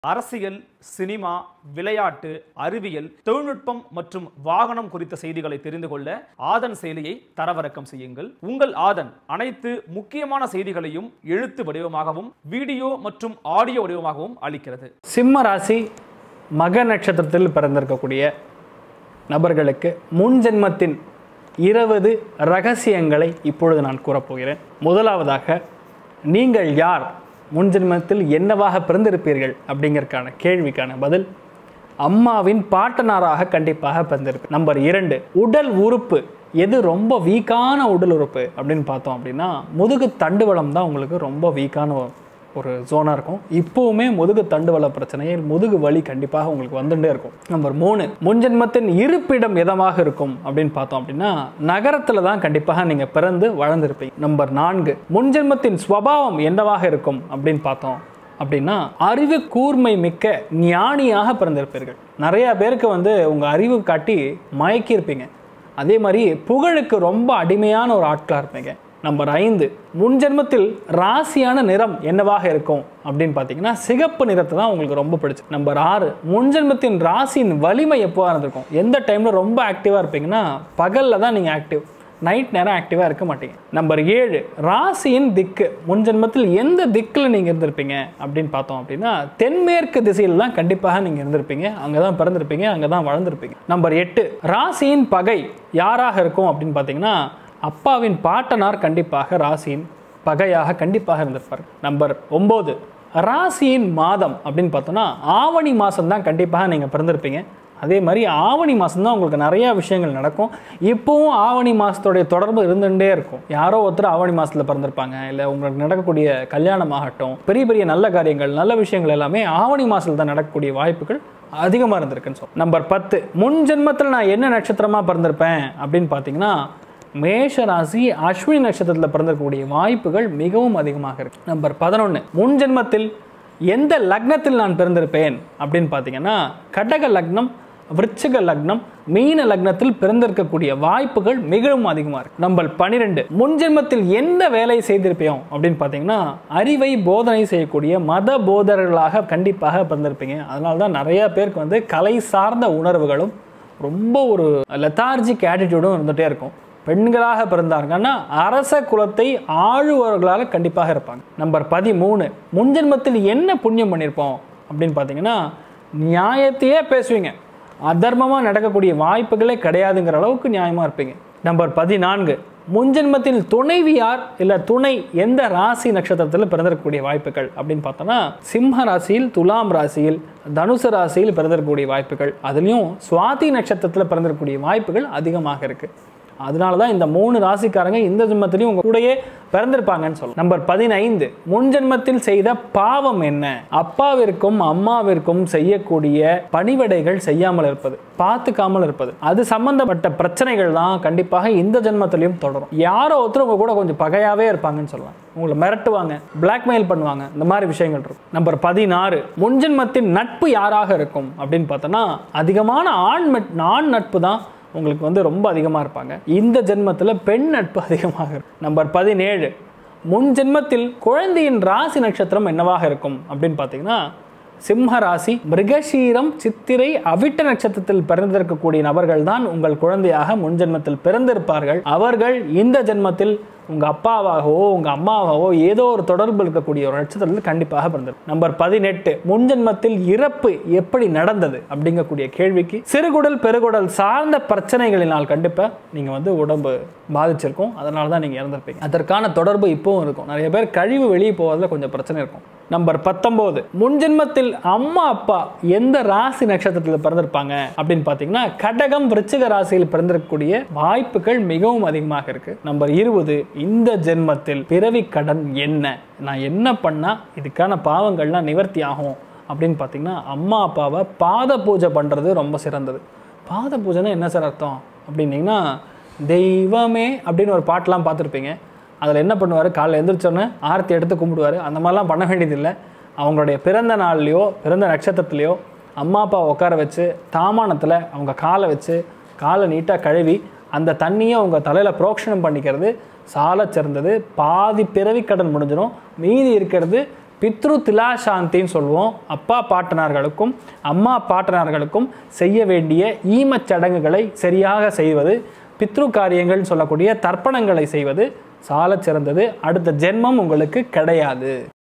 அரசியல், சினிமா, விளையாட்டு, அறிவியல், தொழில்நுட்பம் மற்றும் வாகனம் குறித்த செய்திகளை தெரிந்து கொள்ள ஆதன் செயலியை தரவிறக்கம் செய்யுங்கள். உங்கள் ஆதன் அனைத்து முக்கியமான செய்திகளையும் எழுத்து வடிவமாகவும் வீடியோ மற்றும் ஆடியோ வடிவமாகவும் அளிக்கிறது. சிம்ம ராசி மக நட்சத்திரத்தில் பிறந்திருக்கக்கூடிய நபர்களுக்கு முன் ஜென்மத்தின் 20 ரகசியங்களை இப்பொழுது நான் கூறப்போகிறேன். முதலாவதாக, நீங்கள் யார், முன்ஜென்மத்தில் என்னவாக பிறந்திருப்பீர்கள் அப்படிங்கிறதுக்கான கேள்விக்கான பதில், அம்மாவின் பாட்டனாராக கண்டிப்பாக பிறந்திருப்பேன். நம்பர் 2, உடல் உறுப்பு எது ரொம்ப வீக்கான உடல் உறுப்பு அப்படின்னு பார்த்தோம் அப்படின்னா முதுகு தண்டுவலம் தான் உங்களுக்கு ரொம்ப வீக்கான ஒரு ஜோனாக இருக்கும். இப்போவுமே முதுகு தண்டுவல பிரச்சனையை, முதுகு வலி கண்டிப்பாக உங்களுக்கு வந்துட்டே இருக்கும். நம்பர் 3, முன்ஜென்மத்தின் இருப்பிடம் எதமாக இருக்கும் அப்படின்னு பார்த்தோம் அப்படின்னா நகரத்தில் தான் கண்டிப்பாக நீங்கள் பிறந்து வளர்ந்துருப்பீங்க. நம்பர் 4, முன்ஜென்மத்தின் ஸ்வபாவம் என்னவாக இருக்கும் அப்படின்னு பார்த்தோம் அப்படின்னா அறிவு கூர்மை மிக்க ஞானியாக பிறந்திருப்பீர்கள். நிறைய பேருக்கு உங்கள் அறிவு காட்டி மயக்கியிருப்பீங்க. அதே மாதிரி புகழுக்கு ரொம்ப அடிமையான ஒரு ஆட்களாக இருப்பீங்க. நம்பர் 5, முன்ஜென்மத்தில் ராசியான நிறம் என்னவாக இருக்கும் அப்படின்னு பார்த்தீங்கன்னா சிகப்பு நிறத்தை தான் உங்களுக்கு ரொம்ப பிடிச்சி. நம்பர் 6, முன்ஜென்மத்தின் ராசியின் வலிமை எப்போவா இருந்திருக்கும், எந்த டைமில் ரொம்ப ஆக்டிவாக இருப்பீங்கன்னா பகலில் தான் நீங்கள் ஆக்டிவ், நைட் நேரம் ஆக்டிவாக இருக்க மாட்டீங்க. நம்பர் 7, ராசியின் திக்கு, முன்ஜென்மத்தில் எந்த திக்கில் நீங்கள் இருந்திருப்பீங்க அப்படின்னு பார்த்தோம் அப்படின்னா தென்மேற்கு திசையில் தான் கண்டிப்பாக நீங்கள் இருந்திருப்பீங்க, அங்கே தான் பிறந்திருப்பீங்க, அங்கே தான் வளர்ந்துருப்பீங்க. நம்பர் 8, ராசியின் பகை யாராக இருக்கும் அப்படின்னு பார்த்தீங்கன்னா அப்பாவின் பாட்டனார் கண்டிப்பாக ராசியின் பகையாக கண்டிப்பாக இருந்திருப்பார். நம்பர் 9, ராசியின் மாதம் அப்படின்னு பார்த்தோன்னா ஆவணி மாதம் தான் கண்டிப்பாக நீங்கள் பிறந்திருப்பீங்க. அதே மாதிரி ஆவணி மாதம் தான் உங்களுக்கு நிறையா விஷயங்கள் நடக்கும். இப்போவும் ஆவணி மாதத்துடைய தொடர்பு இருந்துகிட்டே இருக்கும். யாரோ ஒருத்தர் ஆவணி மாதத்தில் பிறந்திருப்பாங்க, இல்லை உங்களுக்கு நடக்கக்கூடிய கல்யாணமாகட்டும், பெரிய பெரிய நல்ல காரியங்கள், நல்ல விஷயங்கள் எல்லாமே ஆவணி மாதத்தில் தான் நடக்கக்கூடிய வாய்ப்புகள் அதிகமாக இருந்திருக்குன்னு சொல்லுவோம். நம்பர் 10, முன் ஜென்மத்தில் நான் என்ன நட்சத்திரமாக பிறந்திருப்பேன் அப்படின்னு பார்த்தீங்கன்னா மேஷ ராசி அஸ்வினி நட்சத்திரத்தில் பிறந்திருக்கக்கூடிய வாய்ப்புகள் மிகவும் அதிகமாக இருக்கு. நம்பர் 11, முன் ஜென்மத்தில் எந்த லக்னத்தில் நான் பிறந்திருப்பேன் அப்படின்னு பார்த்தீங்கன்னா கடக லக்னம், விருச்சிக லக்னம், மீன லக்னத்தில் பிறந்திருக்கக்கூடிய வாய்ப்புகள் மிகவும் அதிகமாக இருக்கு. நம்பர் 12, முன் ஜென்மத்தில் எந்த வேலை செய்திருப்போம் அப்படின்னு பார்த்தீங்கன்னா அறிவை போதனை செய்யக்கூடிய மத போதகர்களாக கண்டிப்பாக பிறந்திருப்பீங்க. அதனால தான் நிறைய பேருக்கு கலை சார்ந்த உணர்வுகளும் ரொம்ப ஒரு லெத்தார்ஜிக் ஆட்டிடியூடும் இருந்துகிட்டே இருக்கும். பெண்களாக பிறந்தாங்கன்னா அரச குலத்தை ஆளுவர்களால் கண்டிப்பாக இருப்பாங்க. நம்பர் 13, முன்ஜென்மத்தில் என்ன புண்ணியம் பண்ணியிருப்போம் அப்படின்னு பார்த்தீங்கன்னா நியாயத்தையே பேசுவீங்க, அதர்மமாக நடக்கக்கூடிய வாய்ப்புகளே கிடையாதுங்கிற அளவுக்கு நியாயமாக இருப்பீங்க. நம்பர் 14, முன்ஜென்மத்தில் துணைவியார் இல்லை துணை எந்த ராசி நட்சத்திரத்தில் பிறந்திருக்கக்கூடிய வாய்ப்புகள் அப்படின்னு பார்த்தோன்னா சிம்ம ராசியில், துலாம் ராசியில், தனுசு ராசியில் பிறந்திருக்கக்கூடிய வாய்ப்புகள், அதுலேயும் சுவாதி நட்சத்திரத்தில் பிறந்திருக்கக்கூடிய வாய்ப்புகள் அதிகமாக இருக்குது. அதனால தான் இந்த 3 ராசிக்காரங்க இந்த ஜென்மத்திலையும் உங்க கூடயே பிறந்திருப்பாங்கன்னு சொல்லலாம். நம்பர் 15, முன் ஜென்மத்தில் செய்த பாவம் என்ன, அப்பாவிற்கும் அம்மாவிற்கும் செய்யக்கூடிய பணிவிடைகள் செய்யாமல் இருப்பது, பார்த்துக்காமல் இருப்பது, அது சம்பந்தப்பட்ட பிரச்சனைகள் தான் கண்டிப்பாக இந்த ஜென்மத்திலையும் தொடரும். யாரோ ஒருத்தர் உங்க கூட கொஞ்சம் பகையாவே இருப்பாங்கன்னு சொல்லலாம், உங்களை மிரட்டுவாங்க, பிளாக்மெயில் பண்ணுவாங்க, இந்த மாதிரி விஷயங்கள் இருக்கும். நம்பர் 16, முன்ஜென்மத்தின் நட்பு யாராக இருக்கும் அப்படின்னு பார்த்தோன்னா அதிகமான ஆண் நட்பு தான் உங்களுக்கு ரொம்ப அதிகமாக இருப்பாங்க. இந்த ஜென்மத்தில் பெண் நட்பு அதிகமாக இருக்கும். நம்பர் 17, முன் ஜென்மத்தில் குழந்தையின் ராசி நட்சத்திரம் என்னவாக இருக்கும் அப்படின்னு பார்த்தீங்கன்னா சிம்ம ராசி, மிருகசீரம், சித்திரை, அவிட்ட நட்சத்திரத்தில் பிறந்திருக்கக்கூடிய நபர்கள் தான் உங்கள் குழந்தையாக முன் ஜென்மத்தில் பிறந்திருப்பார்கள். அவர்கள் இந்த ஜென்மத்தில் உங்கள் அப்பாவாகவோ உங்கள் அம்மாவாகவோ ஏதோ ஒரு தொடர்பு இருக்கக்கூடிய ஒரு நட்சத்திரத்தில் கண்டிப்பாக பிறந்திருக்கும். நம்பர் 18, முன் ஜென்மத்தில் இறப்பு எப்படி நடந்தது அப்படிங்கக்கூடிய கேள்விக்கு சிறுகுடல் பெருகுடல் சார்ந்த பிரச்சனைகளினால் கண்டிப்பாக நீங்கள் உடம்பு பாதிச்சிருக்கும், அதனால தான் நீங்கள் இறந்திருப்பீங்க. அதற்கான தொடர்பு இப்போவும் இருக்கும். நிறைய பேர் கழிவு வெளியே போவதில் கொஞ்சம் பிரச்சனை இருக்கும். நம்பர் 19, முன் ஜென்மத்தில் அம்மா அப்பா எந்த ராசி நட்சத்திரத்தில் பிறந்திருப்பாங்க அப்படின்னு பார்த்தீங்கன்னா கடகம், விருச்சிக ராசியில் பிறந்திருக்கக்கூடிய வாய்ப்புகள் மிகவும் அதிகமாக இருக்கு. நம்பர் 20, இந்த ஜென்மத்தில் பிறவி கடன் என்ன, நான் என்ன பண்ணா இதுக்கான பாவங்கள்லாம் நிவர்த்தி ஆகும் அப்படின்னு பார்த்தீங்கன்னா அம்மா அப்பாவை பாத பூஜை பண்ணுறது ரொம்ப சிறந்தது. பாத பூஜைன்னா என்ன சார் அர்த்தம் அப்படின்னீங்கன்னா தெய்வமே அப்படின்னு ஒரு பாட்டெலாம் பார்த்துருப்பீங்க. அதில் என்ன பண்ணுவார், காலையில் எழுந்திரிச்சோன்னே ஆரத்தி எடுத்து கும்பிடுவார். அந்த மாதிரிலாம் பண்ண வேண்டியதில்லை. அவங்களுடைய பிறந்த நாள்லையோ பிறந்த நட்சத்திரத்துலையோ அம்மா அப்பா உட்கார வச்சு தாமானத்தில் அவங்க காலை வச்சு காலை நீட்டாக கழுவி அந்த தண்ணியை அவங்க தலையில் புரோக்ஷனம் பண்ணிக்கிறது சால சிறந்தது. பாதி பிறவி கடன் முடிஞ்சிடும், மீதி இருக்கிறது பித்ரு திலாசாந்தின்னு சொல்லுவோம். அப்பா பாட்டனார்களுக்கும் அம்மா பாட்டனார்களுக்கும் செய்ய வேண்டிய ஈமச் சடங்குகளை சரியாக செய்வது, பித்ரு காரியங்கள் சொல்லக்கூடிய தர்ப்பணங்களை செய்வது சாலச் சிறந்தது. அடுத்த ஜென்மம் உங்களுக்கு கிடையாது.